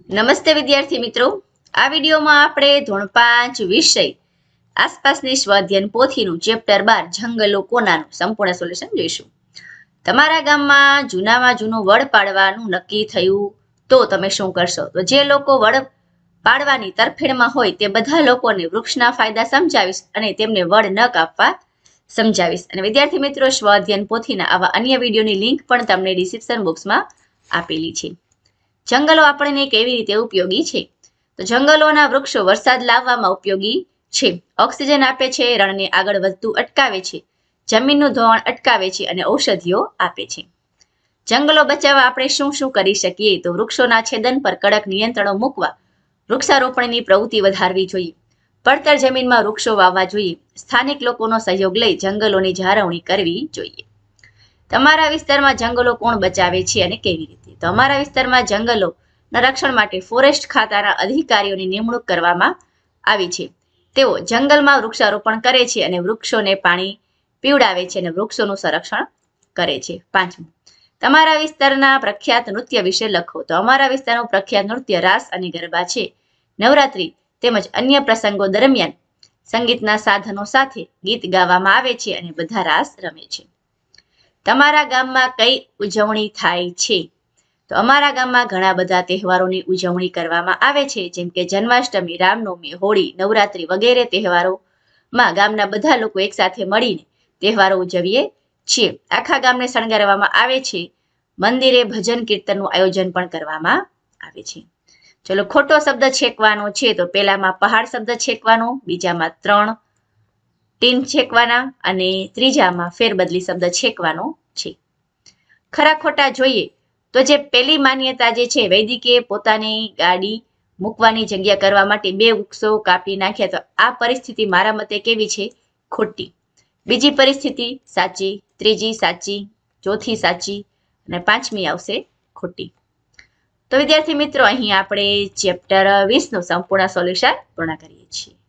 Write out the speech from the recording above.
નમસ્તે વિદ્યાર્થી મિત્રો, આ વિડીયોમાં આપણે ધોરણ 5 વિષય આસપાસની સ્વાધ્યાયન પોથીનું ચેપ્ટર 12 જંગલો કોનાનું સંપૂર્ણ સોલ્યુશન જોઈશું. તમારા ગામમાં જૂનામાં જૂનું વડ પાડવાનું નક્કી થયું તો તમે શું કરશો? તો જે લોકો વડ પાડવાની તરફેણમાં હોય તે બધા લોકોને વૃક્ષના ફાયદા સમજાવીશ અને તેમને વડ ન કાપવા સમજાવીશ. અને વિદ્યાર્થી મિત્રો, સ્વાધ્યાયન પોથીના આવા અન્ય વિડીયોની લિંક પણ તમને ડિસ્ક્રિપ્શન બોક્સમાં આપેલી છે. જંગલો આપણને કેવી રીતે ઉપયોગી છે? તો જંગલોના વૃક્ષો વરસાદ લાવવામાં ઉપયોગી છે. ઓક્સિજન આપે છે, રણને આગળ વધતું અટકાવે છે, જમીનનું ધોવાણ અટકાવે છે અને ઔષધિઓ આપે છે. જંગલો બચાવવા આપણે શું શું કરી શકીએ? તો વૃક્ષોના છેદન પર કડક નિયંત્રણો મૂકવા, વૃક્ષારોપણની પ્રવૃત્તિ વધારવી જોઈએ, પડતર જમીનમાં વૃક્ષો વાવવા જોઈએ, સ્થાનિક લોકોનો સહયોગ લઈ જંગલોની જાળવણી કરવી જોઈએ. તમારા વિસ્તારમાં જંગલો કોણ બચાવે છે અને કેવી રીતે? તો અમારા વિસ્તારમાં જંગલોના રક્ષણ માટે ફોરેસ્ટ ખાતાના અધિકારીઓની નિમણૂક કરવામાં આવી છે. તેઓ જંગલમાં વૃક્ષારોપણ કરે છે અને વૃક્ષોને પાણી પીવડાવે છે અને વૃક્ષોનું સંરક્ષણ કરે છે. 5. તમારા વિસ્તારના પ્રખ્યાત નૃત્ય વિશે લખો. તો અમારા વિસ્તારનું પ્રખ્યાત નૃત્ય રાસ અને ગરબા છે. નવરાત્રી તેમજ અન્ય પ્રસંગો દરમિયાન સંગીતના સાધનો સાથે ગીત ગાવામાં આવે છે અને બધા રાસ રમે છે. તમારા ગામમાં કઈ ઉજવણી થાય છે? તો અમારા ગામમાં ઘણા બધા તહેવારોની ઉજવણી કરવામાં આવે છે, જેમ કે જન્માષ્ટમી, રામનવમી, હોળી, નવરાત્રી વગેરે તહેવારોમાં ગામના બધા લોકો એકસાથે મળીને તહેવારો ઉજવીએ છીએ. આખા ગામને શણગારવામાં આવે છે. મંદિરે ભજન કીર્તનનું આયોજન પણ કરવામાં આવે છે. ચલો, ખોટો શબ્દ છેકવાનો છે. તો પહેલામાં પહાડ શબ્દ છેકવાનો, બીજામાં 3 ટીન છેકવાના અને ત્રીજામાં ફેરબદલી શબ્દ છેકવાનો છે. ખરા ખોટા જોઈએ તો જે પહેલી માન્યતા જે છે, વૈદિકે પોતાની ગાડી મૂકવાની જગ્યા કરવા માટે 2 વૃક્ષો કાપી નાખ્યા. તો આ પરિસ્થિતિ મારા મતે કેવી છે? ખોટી. બીજી પરિસ્થિતિ સાચી, ત્રીજી સાચી, ચોથી સાચી અને 5મી આવશે ખોટી. તો વિદ્યાર્થી મિત્રો, અહીં આપણે ચેપ્ટર 20નું સંપૂર્ણ સોલ્યુશન પૂર્ણ કરીએ છીએ.